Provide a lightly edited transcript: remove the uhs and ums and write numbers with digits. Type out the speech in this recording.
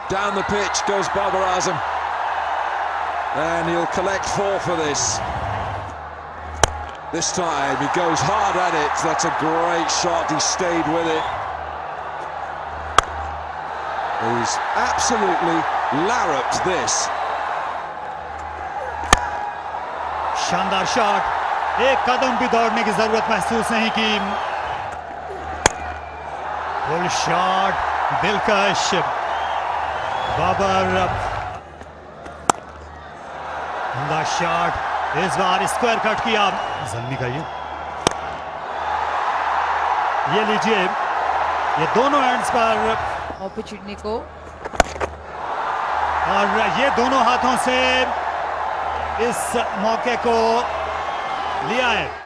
Down the pitch goes Babar Azam, and he'll collect 4 for this. This time he goes hard at it. That's a great shot. He stayed with it. He's absolutely larruped this. शानदार shot, एक कदम भी दौड़ने की जरूरत महसूस नहीं की। फुल शॉट, दिलकश। बाबर शॉट, इस बार स्क्वायर कट किया। जल्दी करिए, ये लीजिए, ये दोनों एंड्स पर अपॉर्चुनिटी को, और ये दोनों हाथों से इस मौके को लिया है।